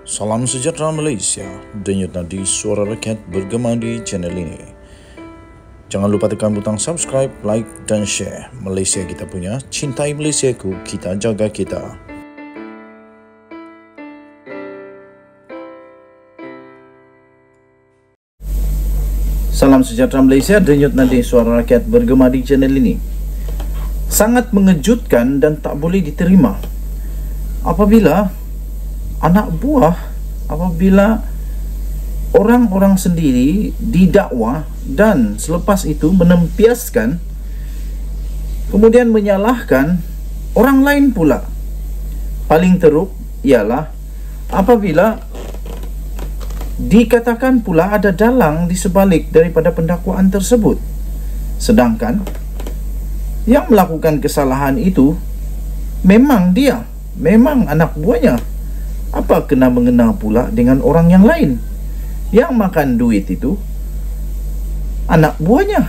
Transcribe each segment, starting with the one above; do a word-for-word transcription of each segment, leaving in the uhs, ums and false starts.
Salam sejahtera Malaysia, denyut nadi suara rakyat bergema di channel ini. Jangan lupa tekan butang subscribe, like dan share. Malaysia kita punya, cintai Malaysiaku, kita jaga kita. Salam sejahtera Malaysia, denyut nadi suara rakyat bergema di channel ini. Sangat mengejutkan dan tak boleh diterima apabila anak buah, apabila orang-orang sendiri didakwa dan selepas itu menempiaskan, kemudian menyalahkan orang lain pula. Paling teruk ialah apabila dikatakan pula ada dalang di sebalik daripada pendakwaan tersebut, sedangkan yang melakukan kesalahan itu memang dia, memang anak buahnya. Apa kena mengena pula dengan orang yang lain? Yang makan duit itu anak buahnya,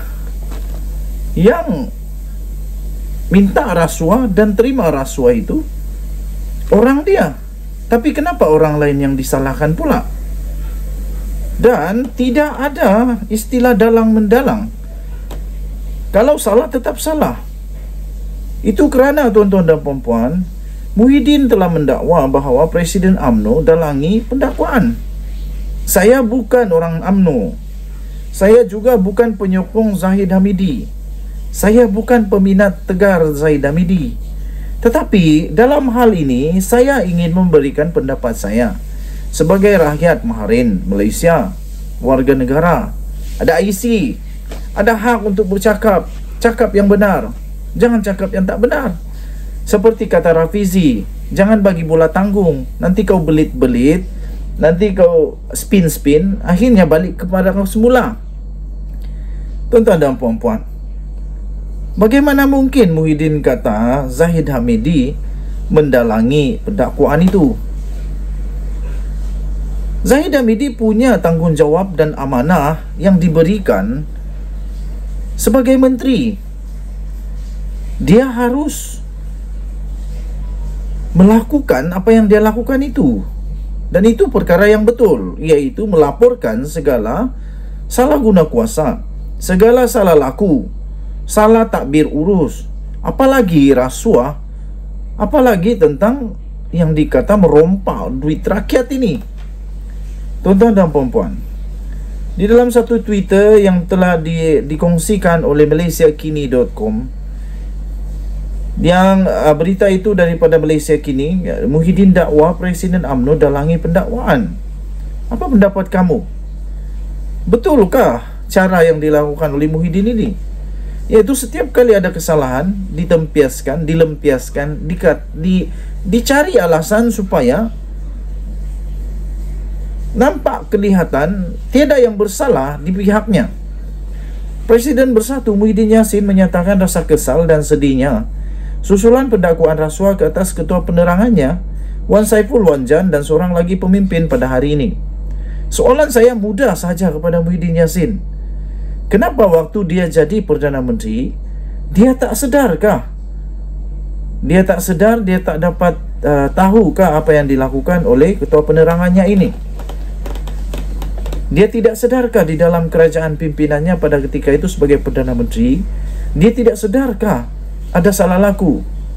yang minta rasuah dan terima rasuah itu orang dia. Tapi kenapa orang lain yang disalahkan pula? Dan tidak ada istilah dalang mendalang. Kalau salah tetap salah. Itu kerana tuan-tuan dan puan-puan, Muhyiddin telah mendakwa bahawa Presiden U M N O dalangi pendakwaan. Saya bukan orang U M N O. Saya juga bukan penyokong Zahid Hamidi. Saya bukan peminat tegar Zahid Hamidi. Tetapi dalam hal ini saya ingin memberikan pendapat saya sebagai rakyat Maharin Malaysia, warga negara. Ada I C, ada hak untuk bercakap, cakap yang benar, jangan cakap yang tak benar. Seperti kata Rafizi, jangan bagi bola tanggung. Nanti kau belit-belit, nanti kau spin-spin, akhirnya balik kepada kau semula. Tuan-tuan dan puan-puan, bagaimana mungkin Muhyiddin kata Zahid Hamidi mendalangi pendakwaan itu? Zahid Hamidi punya tanggungjawab dan amanah yang diberikan sebagai menteri. Dia harus melakukan apa yang dia lakukan itu, dan itu perkara yang betul, iaitu melaporkan segala salah guna kuasa, segala salah laku, salah takbir urus, apalagi rasuah, apalagi tentang yang dikata merompak duit rakyat ini. Tuan-tuan dan puan-puan, di dalam satu Twitter yang telah di, dikongsikan oleh malaysia kini dot com, yang uh, berita itu daripada Malaysia Kini, Muhyiddin dakwa Presiden U M N O dalangi pendakwaan. Apa pendapat kamu? Betulkah cara yang dilakukan oleh Muhyiddin ini? Iaitu setiap kali ada kesalahan ditempiaskan, dilempiaskan, dikat, di, dicari alasan supaya nampak kelihatan tiada yang bersalah di pihaknya. Presiden Bersatu Muhyiddin Yassin menyatakan rasa kesal dan sedihnya susulan pendakwaan rasuah ke atas ketua penerangannya, Wan Saiful Wanjan, dan seorang lagi pemimpin pada hari ini. Soalan saya mudah saja kepada Muhyiddin Yassin. Kenapa waktu dia jadi Perdana Menteri, dia tak sedarkah? Dia tak sedar, dia tak dapat uh, tahukah apa yang dilakukan oleh ketua penerangannya ini? Dia tidak sedarkah di dalam kerajaan pimpinannya pada ketika itu sebagai Perdana Menteri? Dia tidak sedarkah ada salah laku?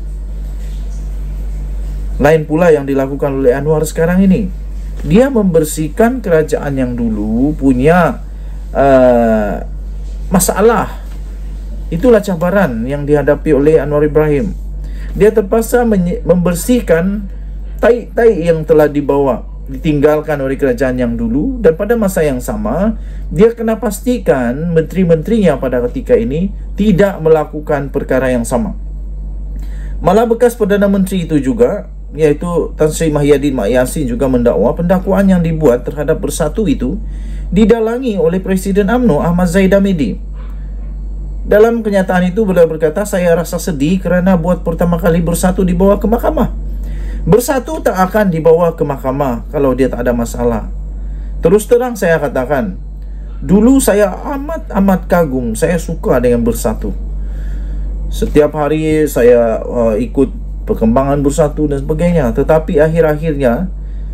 Lain pula yang dilakukan oleh Anwar sekarang ini. Dia membersihkan kerajaan yang dulu punya uh, masalah. Itulah cabaran yang dihadapi oleh Anwar Ibrahim. Dia terpaksa membersihkan tai-tai yang telah dibawa, ditinggalkan oleh kerajaan yang dulu, dan pada masa yang sama dia kena pastikan menteri-menterinya pada ketika ini tidak melakukan perkara yang sama. Malah bekas Perdana Menteri itu juga, iaitu Tan Sri Mahyadin Mak Yassin, juga mendakwa pendakwaan yang dibuat terhadap Bersatu itu didalangi oleh Presiden U M N O Ahmad Zahid Hamidi. Dalam kenyataan itu beliau berkata, saya rasa sedih kerana buat pertama kali Bersatu dibawa ke mahkamah. Bersatu tak akan dibawa ke mahkamah kalau dia tak ada masalah. Terus terang saya katakan, dulu saya amat-amat kagum, saya suka dengan Bersatu. Setiap hari saya uh, ikut perkembangan Bersatu dan sebagainya. Tetapi akhir-akhirnya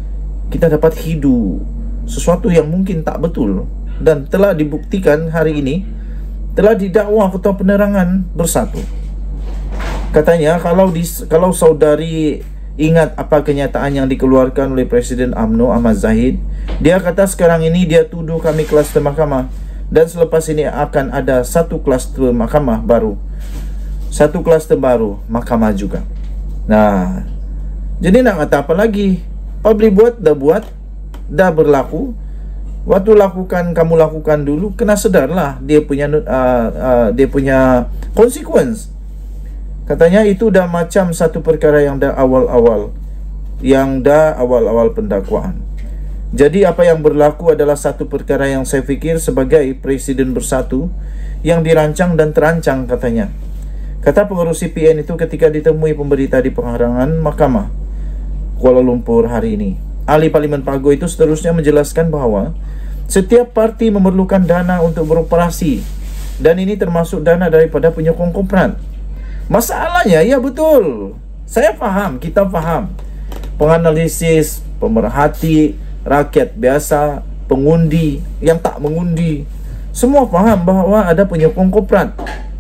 kita dapat hidu sesuatu yang mungkin tak betul, dan telah dibuktikan hari ini, telah didakwa Ketua Penerangan Bersatu. Katanya kalau di, kalau saudari ingat apa kenyataan yang dikeluarkan oleh Presiden U M N O Ahmad Zahid, dia kata sekarang ini dia tuduh kami kluster mahkamah, dan selepas ini akan ada satu kluster mahkamah baru, satu kluster baru mahkamah juga. Nah, jadi nak kata apa lagi? Public buat, dah buat, dah berlaku. Waktu lakukan, kamu lakukan dulu, kena sedarlah dia punya uh, uh, dia punya consequence. Katanya itu dah macam satu perkara yang dah awal-awal, yang dah awal-awal pendakwaan. Jadi apa yang berlaku adalah satu perkara yang saya fikir sebagai Presiden Bersatu yang dirancang dan terancang, katanya. Kata pengurus C P N itu ketika ditemui pemberita di penghadangan Mahkamah Kuala Lumpur hari ini. Ahli Parlimen Pago itu seterusnya menjelaskan bahawa setiap parti memerlukan dana untuk beroperasi, dan ini termasuk dana daripada penyokong kompran. Masalahnya, ya betul, saya faham, kita faham, penganalisis, pemerhati, rakyat biasa, pengundi, yang tak mengundi, semua faham bahawa ada penyokong kompran.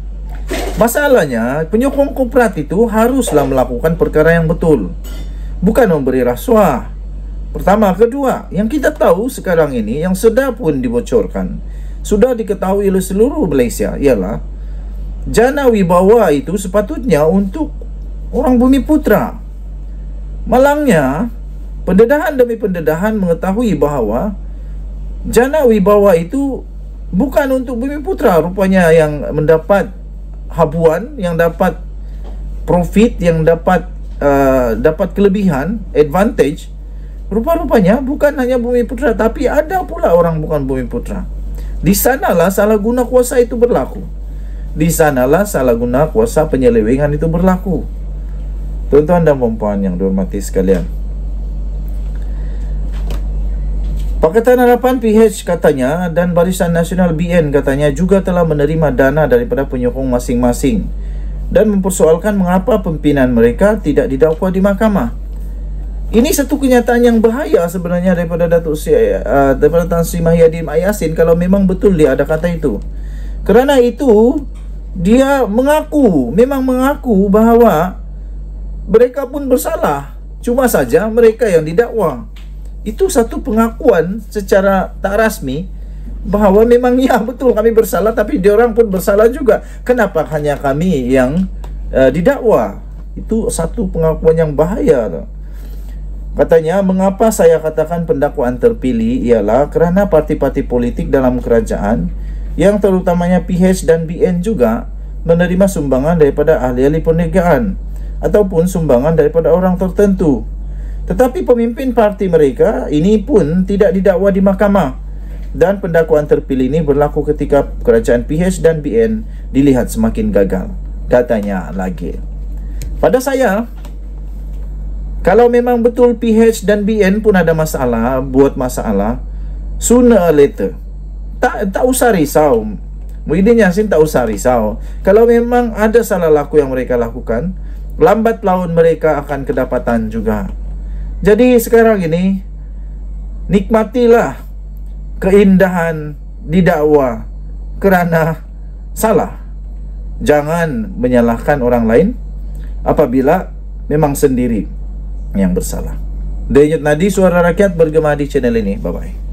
Masalahnya, penyokong kompran itu haruslah melakukan perkara yang betul, bukan memberi rasuah. Pertama, kedua, yang kita tahu sekarang ini, yang sudah pun dibocorkan, sudah diketahui oleh seluruh Malaysia, ialah jana wibawa itu sepatutnya untuk orang Bumiputra. Malangnya, pendedahan demi pendedahan mengetahui bahawa jana wibawa itu bukan untuk Bumiputra. Rupanya yang mendapat habuan, yang dapat profit, yang dapat uh, dapat kelebihan, advantage, rupa-rupanya bukan hanya Bumiputra, tapi ada pula orang bukan Bumiputra. Di sanalah salah guna kuasa itu berlaku. Di sanalah salah guna kuasa penyelewengan itu berlaku. Tuan-tuan dan puan-puan yang dihormati sekalian, Pakatan Harapan P H katanya dan Barisan Nasional B N katanya juga telah menerima dana daripada penyokong masing-masing dan mempersoalkan mengapa pimpinan mereka tidak didakwa di mahkamah. Ini satu kenyataan yang bahaya sebenarnya daripada Datuk Seri, uh, daripada Tan Sri Mahyadin Mat Yassin kalau memang betul dia ada kata itu. Kerana itu dia mengaku, memang mengaku bahawa mereka pun bersalah. Cuma saja mereka yang didakwa. Itu satu pengakuan secara tak rasmi bahawa memang ya betul kami bersalah, tapi diorang pun bersalah juga. Kenapa hanya kami yang uh, didakwa? Itu satu pengakuan yang bahaya. Katanya, mengapa saya katakan pendakwaan terpilih ialah kerana parti-parti politik dalam kerajaan yang terutamanya P H dan B N juga menerima sumbangan daripada ahli-ahli perniagaan ataupun sumbangan daripada orang tertentu. Tetapi pemimpin parti mereka ini pun tidak didakwa di mahkamah, dan pendakwaan terpilih ini berlaku ketika kerajaan P H dan B N dilihat semakin gagal. Katanya lagi, pada saya, kalau memang betul P H dan B N pun ada masalah, buat masalah, sooner or later, tak, tak usah risau, Muhyiddin Yassin tak usah risau. Kalau memang ada salah laku yang mereka lakukan, lambat laun mereka akan kedapatan juga. Jadi sekarang ini, nikmatilah keindahan didakwa kerana salah. Jangan menyalahkan orang lain apabila memang sendiri yang bersalah. Denyut Nadi, Suara Rakyat bergema di channel ini. Bye-bye.